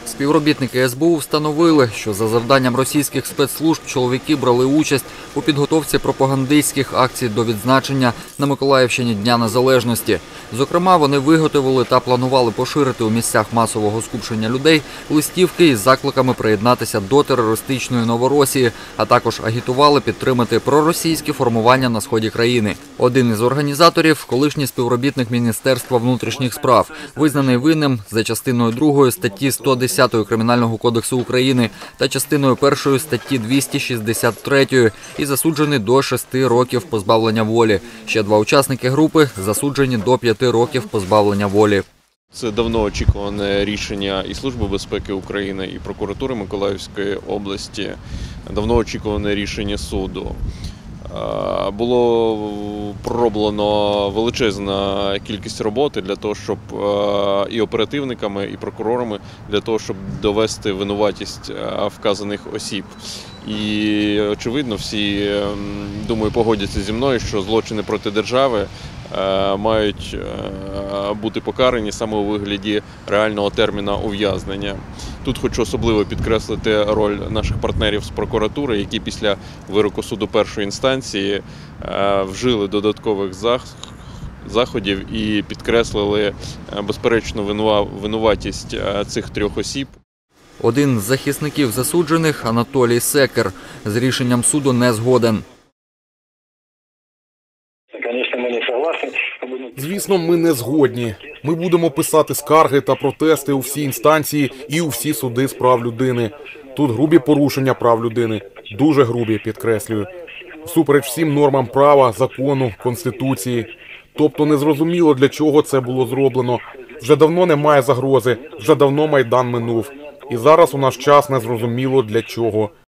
Співробітники СБУ встановили, що за завданням російських спецслужб чоловіки брали участь у підготовці пропагандистських акцій до відзначення на Миколаївщині Дня Незалежності. Зокрема, вони виготовили та планували поширити у місцях масового скупчення людей листівки із закликами приєднатися до терористичної Новоросії, а також агітували підтримати проросійські формування на сході країни. Один із організаторів – колишній співробітник Міністерства внутрішніх справ, визнаний винним за частиною 2 статті 110 Кримінального кодексу України та частиною 1 статті 263 і засуджений до 6 років позбавлення волі. Ще 2 учасники групи засуджені до 5 років позбавлення волі. Це давно очікуване рішення і Служби безпеки України, і прокуратури Миколаївської області, давно очікуване рішення суду. Було пророблено величезна кількість роботи для того, щоб і оперативниками, і прокурорами, для того, щоб довести винуватість вказаних осіб. І, очевидно, всі, думаю, погодяться зі мною, що злочини проти держави мають бути покарані саме у вигляді реального терміна ув'язнення. Тут хочу особливо підкреслити роль наших партнерів з прокуратури, які після вироку суду першої інстанції вжили додаткових заходів і підкреслили безперечну винуватість цих 3 осіб. Один з захисників засуджених – Анатолій Секер. З рішенням суду не згоден. Звісно, ми не згодні. Ми будемо писати скарги та протести у всі інстанції і у всі суди з прав людини. Тут грубі порушення прав людини. Дуже грубі, підкреслюю. Всупереч всім нормам права, закону, Конституції. Тобто незрозуміло, для чого це було зроблено. Вже давно немає загрози, вже давно Майдан минув. І зараз у наш час незрозуміло для чого.